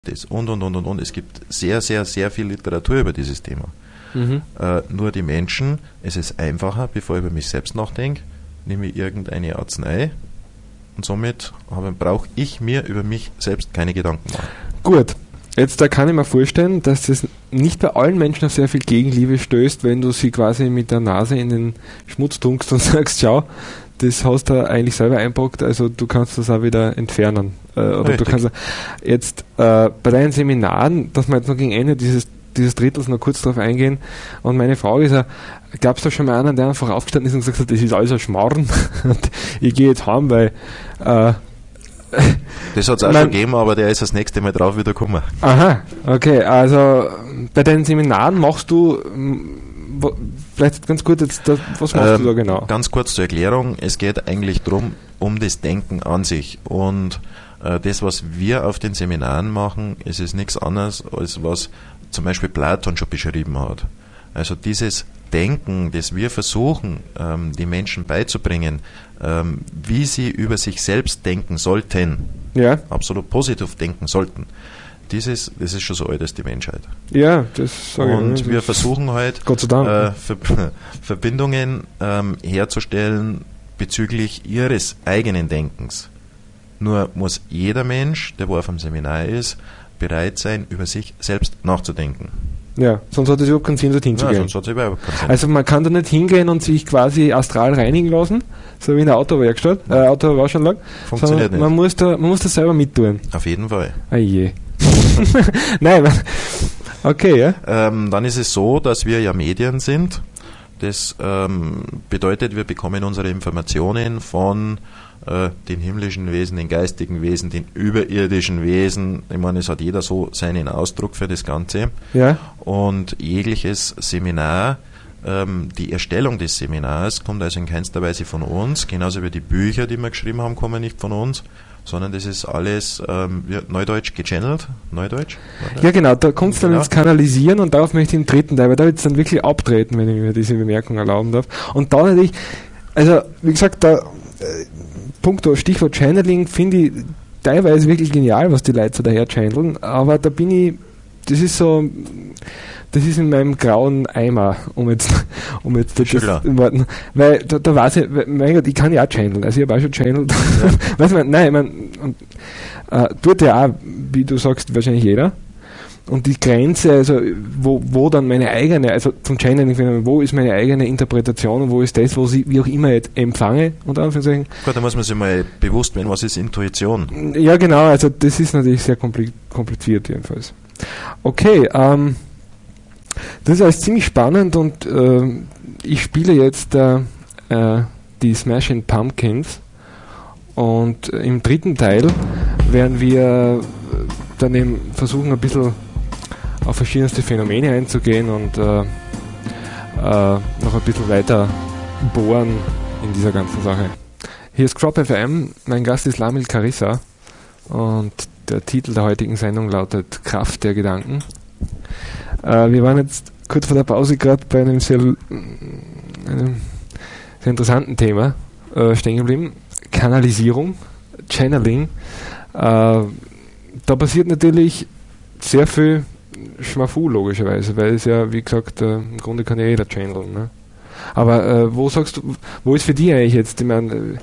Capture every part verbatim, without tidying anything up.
das und und und und und. Es gibt sehr, sehr, sehr viel Literatur über dieses Thema. Mhm. Äh, nur die Menschen, es ist einfacher, bevor ich über mich selbst nachdenke, nehme ich irgendeine Arznei und somit brauche ich mir über mich selbst keine Gedanken machen. Gut, jetzt da kann ich mir vorstellen, dass das nicht bei allen Menschen auf sehr viel Gegenliebe stößt, wenn du sie quasi mit der Nase in den Schmutz tunkst und sagst, schau, das hast du eigentlich selber einpackt, also du kannst das auch wieder entfernen. Äh, oder Richtig. Du kannst jetzt äh, bei deinen Seminaren, dass wir jetzt noch gegen Ende dieses, dieses Drittels noch kurz drauf eingehen, und meine Frage ist ja, gab es da schon mal einen, der einfach aufgestanden ist und gesagt hat, das ist alles ein Schmarrn und ich gehe jetzt heim, weil äh, das hat es auch schon gegeben, aber der ist das nächste Mal drauf wieder gekommen. Aha, okay, also bei deinen Seminaren machst du vielleicht ganz kurz jetzt, das, was machst ähm, du da genau? Ganz kurz zur Erklärung, es geht eigentlich darum, um das Denken an sich, und äh, das, was wir auf den Seminaren machen, ist es nichts anderes, als was zum Beispiel Platon schon beschrieben hat. Also dieses Denken, das wir versuchen, ähm, die Menschen beizubringen, ähm, wie sie über sich selbst denken sollten, ja. absolut positiv denken sollten, Dieses, das ist schon so alt als die Menschheit. Ja, das sage ich. Und wir versuchen halt, Gott sei Dank. Äh, Ver- Verbindungen ähm, herzustellen bezüglich ihres eigenen Denkens. Nur muss jeder Mensch, der wo auf einem Seminar ist, bereit sein, über sich selbst nachzudenken. Ja, sonst hat es überhaupt keinen Sinn, dorthin zu ja, gehen. Sonst hat es überhaupt keinen Sinn. Also man kann da nicht hingehen und sich quasi astral reinigen lassen, so wie in der Autowerkstatt, äh, Autowaschanlage. Funktioniert nicht. Man muss, da, man muss das selber mittun. Auf jeden Fall. Ah je. Nein, man, okay, ja. Ähm, dann ist es so, dass wir ja Medien sind. Das ähm, bedeutet, wir bekommen unsere Informationen von äh, den himmlischen Wesen, den geistigen Wesen, den überirdischen Wesen. Ich meine, es hat jeder so seinen Ausdruck für das Ganze. Ja. Und jegliches Seminar, ähm, die Erstellung des Seminars kommt also in keinster Weise von uns, genauso wie die Bücher, die wir geschrieben haben, kommen nicht von uns, sondern das ist alles ähm, Neudeutsch gechannelt. Neudeutsch? Neudeutsch? Ja, genau, da kommt es dann genau. ins Kanalisieren, und darauf möchte ich im dritten Teil, weil da wird es dann wirklich abtreten, wenn ich mir diese Bemerkung erlauben darf. Und da natürlich, also wie gesagt, da äh, Punkto Stichwort Channeling finde ich teilweise wirklich genial, was die Leute so daher channeln, aber da bin ich, das ist so, das ist in meinem grauen Eimer, um jetzt, um jetzt das in Worten, weil da, da weiß ich, mein Gott, ich kann ja auch channeln, also ich habe auch schon channelt, ja. Weißt du, nein, ich meine, äh, tut ja auch, wie du sagst, wahrscheinlich jeder, und die Grenze, also wo, wo dann meine eigene, also zum Channeling, wo ist meine eigene Interpretation und wo ist das, wo ich wie auch immer jetzt empfange, unter Anführungszeichen. Gut, da muss man sich mal bewusst werden, was ist Intuition? Ja, genau, also das ist natürlich sehr kompliziert jedenfalls. Okay, ähm, das ist alles ziemlich spannend, und äh, ich spiele jetzt äh, äh, die Smashing Pumpkins, und äh, im dritten Teil werden wir dann eben versuchen, ein bisschen auf verschiedenste Phänomene einzugehen und äh, äh, noch ein bisschen weiter bohren in dieser ganzen Sache. Hier ist Crop F M, mein Gast ist Lamil Carissa, und der Titel der heutigen Sendung lautet Kraft der Gedanken. Äh, wir waren jetzt kurz vor der Pause gerade bei einem sehr, einem sehr interessanten Thema äh, stehen geblieben. Kanalisierung, Channeling. Äh, da passiert natürlich sehr viel Schmafu, logischerweise, weil es ja, wie gesagt, äh, im Grunde kann ja jeder channeln. Ne? Aber äh, wo sagst du, wo ist für dich eigentlich jetzt, ich meine, äh,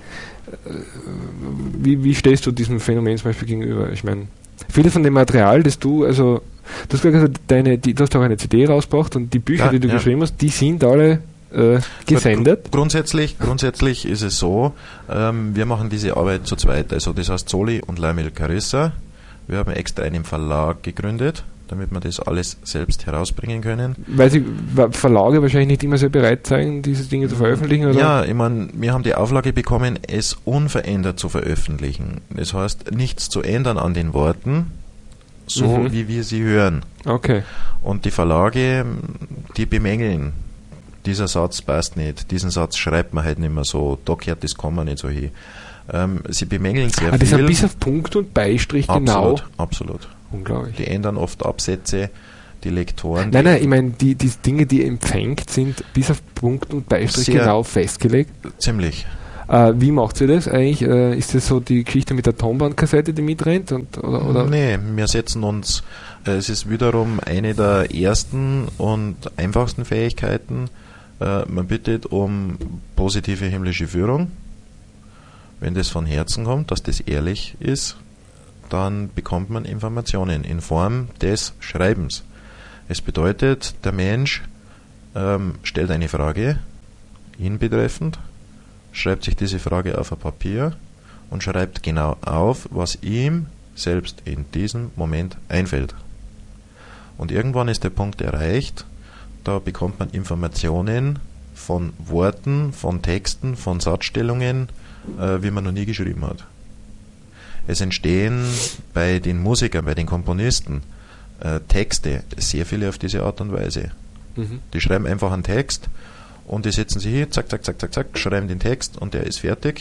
wie, wie stehst du diesem Phänomen zum Beispiel gegenüber? Ich meine, viele von dem Material, das du, also, du hast gesagt, deine, die, du hast auch eine C D rausgebracht, und die Bücher, ja, die du ja. geschrieben hast, die sind alle äh, gesendet. Gr- grundsätzlich, grundsätzlich ist es so, ähm, wir machen diese Arbeit zu zweit, also das heißt Soli und Lamil Carissa. Wir haben extra einen Verlag gegründet, damit wir das alles selbst herausbringen können. Weil sie Verlage wahrscheinlich nicht immer sehr bereit sein, diese Dinge zu veröffentlichen, oder? Ja, ich meine, wir haben die Auflage bekommen, es unverändert zu veröffentlichen. Das heißt, nichts zu ändern an den Worten, so mhm. wie wir sie hören. Okay. Und die Verlage, die bemängeln, dieser Satz passt nicht, diesen Satz schreibt man halt nicht mehr so, da gehört das Komma nicht so hin. Ähm, sie bemängeln sehr ah, viel. Das ist bis auf Punkt und Beistrich genau. Absolut, absolut. Unglaublich. Die ändern oft Absätze, die Lektoren. Nein, nein, ich meine, die, die Dinge, die empfängt, sind bis auf Punkt und Beistrich sehr genau festgelegt. Ziemlich. Äh, wie macht ihr das eigentlich? Äh, ist das so die Geschichte mit der Tonbandkassette, die mitrennt? Und, oder, oder? Nee, wir setzen uns, äh, es ist wiederum eine der ersten und einfachsten Fähigkeiten, äh, man bittet um positive himmlische Führung. Wenn das von Herzen kommt, dass das ehrlich ist, dann bekommt man Informationen in Form des Schreibens. Es bedeutet, der Mensch ähm, stellt eine Frage, ihn betreffend, schreibt sich diese Frage auf ein Papier und schreibt genau auf, was ihm selbst in diesem Moment einfällt. Und irgendwann ist der Punkt erreicht, da bekommt man Informationen von Worten, von Texten, von Satzstellungen, äh, wie man noch nie geschrieben hat. Es entstehen bei den Musikern, bei den Komponisten äh, Texte, sehr viele auf diese Art und Weise. Mhm. Die schreiben einfach einen Text und die setzen sich hier, zack, zack, zack, zack, zack, schreiben den Text und der ist fertig.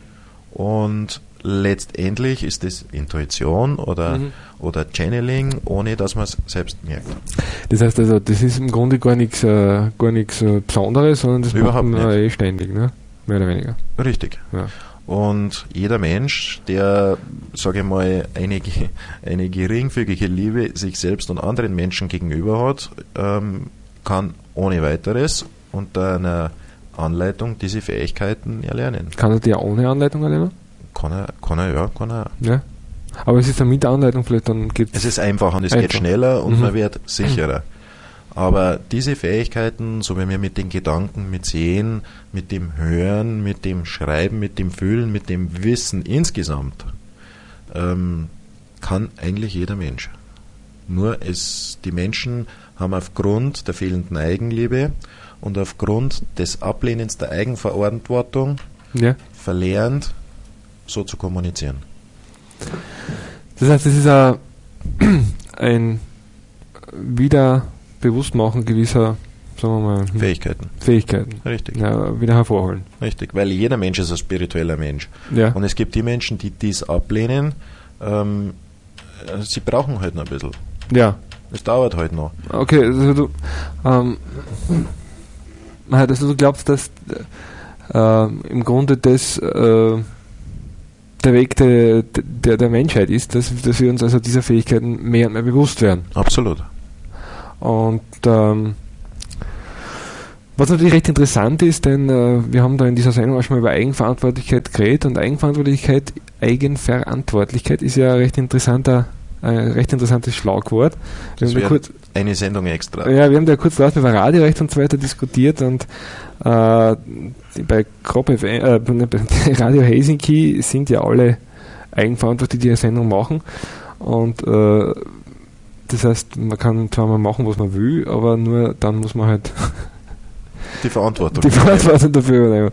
Und letztendlich ist das Intuition oder, mhm. oder Channeling, ohne dass man es selbst merkt. Das heißt also, das ist im Grunde gar nichts äh, gar nichts äh, Besonderes, sondern das Überhaupt macht man nicht. eh ständig, ne? Mehr oder weniger. Richtig. Ja. Und jeder Mensch, der, sage ich mal, eine, eine geringfügige Liebe sich selbst und anderen Menschen gegenüber hat, ähm, kann ohne weiteres unter einer Anleitung diese Fähigkeiten erlernen. Kann er die auch ohne Anleitung erlernen? Kann er, kann er ja, kann er. Ja. Aber es ist dann mit der Anleitung vielleicht dann gibt's Es ist einfach und es einfach. geht schneller und Mhm. man wird sicherer. Aber diese Fähigkeiten, so wie wir mit den Gedanken, mit Sehen, mit dem Hören, mit dem Schreiben, mit dem Fühlen, mit dem Wissen insgesamt, ähm, kann eigentlich jeder Mensch. Nur es, die Menschen haben aufgrund der fehlenden Eigenliebe und aufgrund des Ablehnens der Eigenverantwortung ja. verlernt, so zu kommunizieren. Das heißt, es ist ein, ein Wiederbewusstmachen gewisser, sagen wir mal, Fähigkeiten. Fähigkeiten. Richtig. Ja, wieder hervorholen. Richtig, weil jeder Mensch ist ein spiritueller Mensch. Ja. Und es gibt die Menschen, die dies ablehnen, ähm, sie brauchen halt noch ein bisschen. Ja. Es dauert halt noch. Okay, also du, ähm, also du glaubst, dass äh, im Grunde das äh, der Weg der, der, der Menschheit ist, dass, dass wir uns also dieser Fähigkeiten mehr und mehr bewusst werden. Absolut. Und ähm, was natürlich recht interessant ist, denn äh, wir haben da in dieser Sendung auch schon mal über Eigenverantwortlichkeit geredet und Eigenverantwortlichkeit, Eigenverantwortlichkeit ist ja ein recht interessanter ein recht interessantes Schlagwort. Wir Das haben da kurz, eine Sendung extra. ja, wir haben da kurz draußen über Radiorecht und so weiter diskutiert und äh, bei Krop F M, äh, bei Radio Helsinki sind ja alle eigenverantwortlich, die eine Sendung machen und äh, das heißt, man kann zwar mal machen, was man will, aber nur dann muss man halt die Verantwortung, die Verantwortung dafür übernehmen.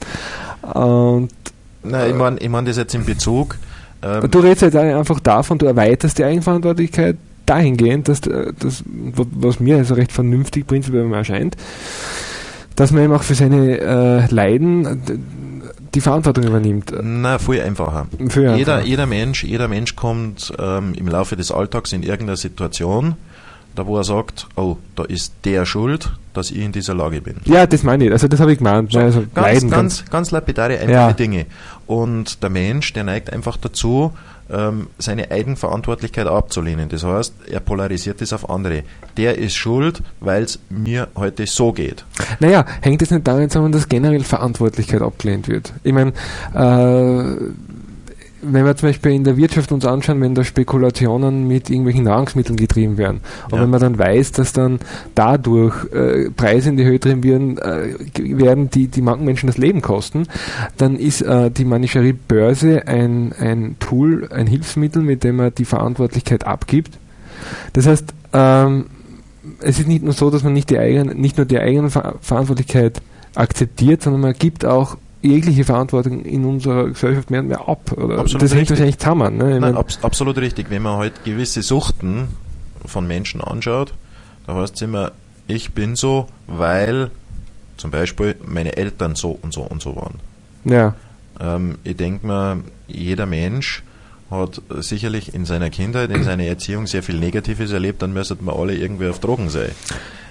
Und Nein, ich meine ich mein das jetzt in Bezug. Ähm, du redest jetzt einfach davon, du erweiterst die Eigenverantwortlichkeit dahingehend, dass das, was mir also recht vernünftig prinzipiell erscheint, dass man eben auch für seine äh, Leiden die Verantwortung übernimmt. Na, viel einfacher. Viel einfacher. Jeder, jeder Mensch, jeder Mensch kommt ähm, im Laufe des Alltags in irgendeine Situation, da wo er sagt, oh, da ist der schuld, dass ich in dieser Lage bin. Ja, das meine ich, also das habe ich gemeint. So, also ganz, Leiden, ganz, ganz, ganz lapidare, einfache Ja. Dinge. Und der Mensch, der neigt einfach dazu, ähm, seine Eigenverantwortlichkeit abzulehnen. Das heißt, er polarisiert es auf andere. Der ist schuld, weil es mir heute so geht. Naja, hängt es nicht damit zusammen, dass generell Verantwortlichkeit abgelehnt wird? Ich meine, äh, wenn wir zum Beispiel in der Wirtschaft uns anschauen, wenn da Spekulationen mit irgendwelchen Nahrungsmitteln getrieben werden und Ja. wenn man dann weiß, dass dann dadurch äh, Preise in die Höhe treiben werden, äh, werden die, die manchen Menschen das Leben kosten, dann ist äh, die Manicherie-Börse ein, ein Tool, ein Hilfsmittel, mit dem man die Verantwortlichkeit abgibt. Das heißt, ähm, es ist nicht nur so, dass man nicht, die eigene, nicht nur die eigene Ver- Verantwortlichkeit akzeptiert, sondern man gibt auch jegliche Verantwortung in unserer Gesellschaft mehr und mehr ab. Oder? Absolut das hängt richtig. wahrscheinlich zusammen. Ne? Ich Nein, mein, abs- absolut richtig. Wenn man halt gewisse Suchten von Menschen anschaut, da heißt es immer, ich bin so, weil zum Beispiel meine Eltern so und so und so waren. ja. Ähm, ich denke mir, jeder Mensch hat sicherlich in seiner Kindheit, in seiner Erziehung sehr viel Negatives erlebt, dann müssten wir alle irgendwie auf Drogen sein.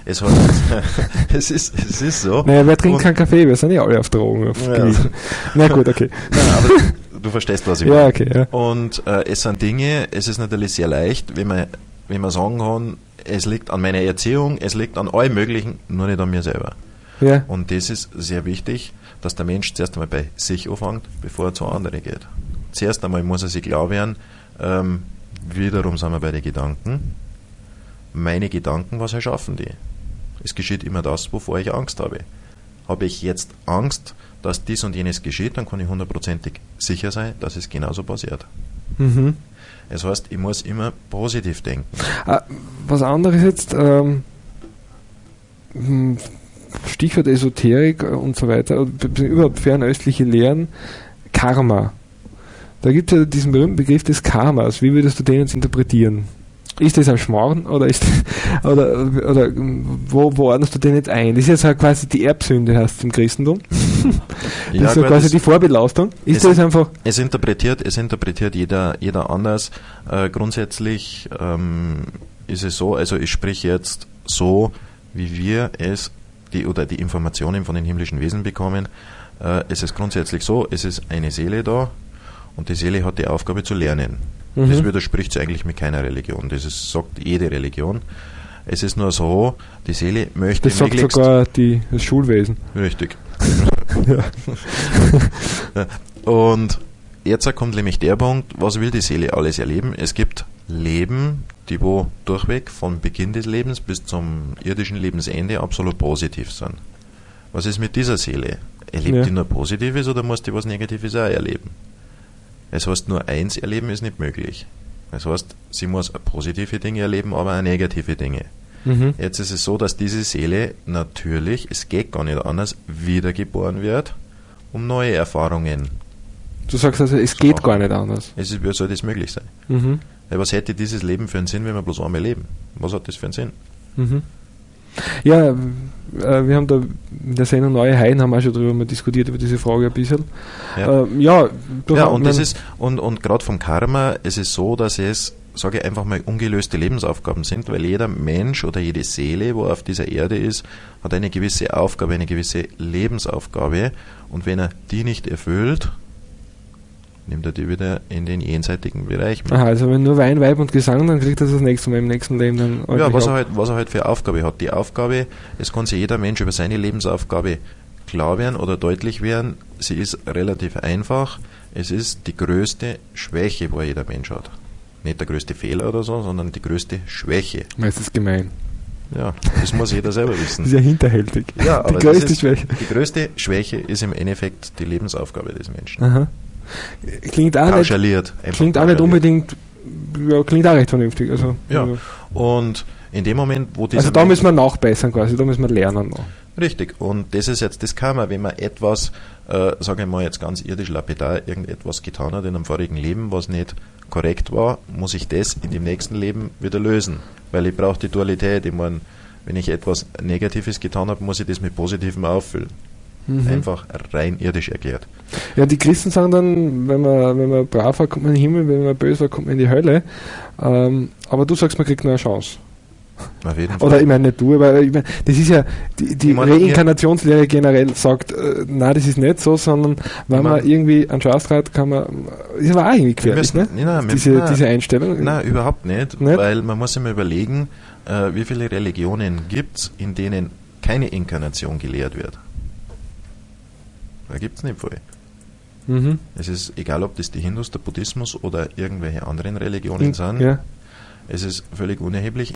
es, hat, es, ist, es ist so. Naja, wer trinkt Und- keinen Kaffee? Wir sind ja alle auf Drogen. Auf Ja. Gewissen. Na gut, okay. Nein, aber du verstehst, was ich Ja, meine. okay, ja. Und äh, es sind Dinge, es ist natürlich sehr leicht, wenn man, wenn man sagen kann, es liegt an meiner Erziehung, es liegt an allem Möglichen, nur nicht an mir selber. Ja, Und das ist sehr wichtig, dass der Mensch zuerst einmal bei sich anfängt, bevor er zu anderen geht. Zuerst einmal muss er sich klar werden, ähm, wiederum sind wir bei den Gedanken. Meine Gedanken, was erschaffen die? Es geschieht immer das, wovor ich Angst habe. Habe ich jetzt Angst, dass dies und jenes geschieht, dann kann ich hundertprozentig sicher sein, dass es genauso passiert. mhm. Das heißt, ich muss immer positiv denken. Ah, was anderes jetzt, ähm, hm, Stichwort Esoterik und so weiter, und b- b- überhaupt fernöstliche Lehren, Karma. Da gibt es ja diesen berühmten Begriff des Karmas. Wie würdest du den jetzt interpretieren? Ist das ein Schmarrn oder ist oder, oder wo, wo ordnest du den jetzt ein? Das ist jetzt halt quasi die Erbsünde, heißt es im Christentum. Das ist ja gut, quasi es- die Vorbelastung. Ist es- das einfach. Es interpretiert, es interpretiert jeder, jeder anders. Äh, grundsätzlich ähm, ist es so, also ich spreche jetzt so, wie wir es, die oder die Informationen von den himmlischen Wesen bekommen. Äh, es ist grundsätzlich so, es ist eine Seele da und die Seele hat die Aufgabe zu lernen. Mhm. Das widerspricht sich eigentlich mit keiner Religion. Das ist, sagt jede Religion. Es ist nur so, die Seele möchte Das sagt möglichst... sogar die, das Schulwesen. Richtig. Und jetzt kommt nämlich der Punkt, was will die Seele alles erleben? Es gibt Leben, die wo durchweg von Beginn des Lebens bis zum irdischen Lebensende absolut positiv sind. Was ist mit dieser Seele? Erlebt Ja. die nur Positives oder muss die was Negatives auch erleben? Das heißt, nur eins erleben ist nicht möglich. Das heißt, sie muss positive Dinge erleben, aber auch negative Dinge. Mhm. Jetzt ist es so, dass diese Seele natürlich, es geht gar nicht anders, wiedergeboren wird, um neue Erfahrungen. Du sagst also, es So geht machen. gar nicht anders. Es ist, wie soll das möglich sein? Mhm. Ja, was hätte dieses Leben für einen Sinn, wenn wir bloß einmal leben? Was hat das für einen Sinn? Mhm. Ja, äh, wir haben da in der Sendung Neue Heiden haben auch schon darüber mal diskutiert, über diese Frage ein bisschen. Ja, Ähm, ja, du ja hast- und das mein- ist, und, und gerade vom Karma, es ist so, dass es, sage ich einfach mal, ungelöste Lebensaufgaben sind, weil jeder Mensch oder jede Seele, wo auf dieser Erde ist, hat eine gewisse Aufgabe, eine gewisse Lebensaufgabe, und wenn er die nicht erfüllt, nimmt er die wieder in den jenseitigen Bereich mit. Aha, also wenn nur Wein, Weib und Gesang, dann kriegt er das nächste Mal im nächsten Leben dann Ja, ordentlich was er, ab. halt, was er halt für Aufgabe hat. Die Aufgabe, es kann sich jeder Mensch über seine Lebensaufgabe klar werden oder deutlich werden. Sie ist relativ einfach. Es ist die größte Schwäche, wo jeder Mensch hat. Nicht der größte Fehler oder so, sondern die größte Schwäche. Meistens gemein. Ja, das muss jeder selber wissen. Sehr hinterhältig. Ja, die aber das größte ist, Schwäche. Die größte Schwäche ist im Endeffekt die Lebensaufgabe des Menschen. Aha. Klingt auch nicht, Pauschaliert. einfach klingt auch nicht pauschaliert. unbedingt, ja, klingt auch recht vernünftig. Also, Ja, also, und in dem Moment, wo dieser also da Mensch- müssen wir nachbessern quasi, da müssen wir lernen noch. Richtig, und das ist jetzt das Karma, wenn man etwas, äh, sage ich mal jetzt ganz irdisch lapidar, irgendetwas getan hat in einem vorigen Leben, was nicht korrekt war, muss ich das in dem nächsten Leben wieder lösen, weil ich brauche die Dualität. Ich meine, wenn ich etwas Negatives getan habe, muss ich das mit Positivem auffüllen. Mhm. Einfach rein irdisch erklärt. Ja, die Christen sagen dann, wenn man, wenn man brav war, kommt man in den Himmel, wenn man böse war, kommt man in die Hölle. Ähm, aber du sagst, man kriegt nur eine Chance. Auf jeden Fall. Oder ich meine nicht du, aber ich meine, das ist ja, die, die Ich mein, Reinkarnationslehre generell sagt, äh, nein, das ist nicht so, sondern wenn Ich mein- man irgendwie einen Chance hat, kann man, ist aber auch irgendwie Wir gefährlich, müssen- ne? nein, wir- diese, nein. diese Einstellung. Nein, überhaupt nicht, Nicht? weil man muss immer überlegen, äh, wie viele Religionen gibt es, in denen keine Inkarnation gelehrt wird. Da gibt es nicht viel. Mhm. Es ist egal, ob das die Hindus, der Buddhismus oder irgendwelche anderen Religionen sind. Ja. Es ist völlig unerheblich.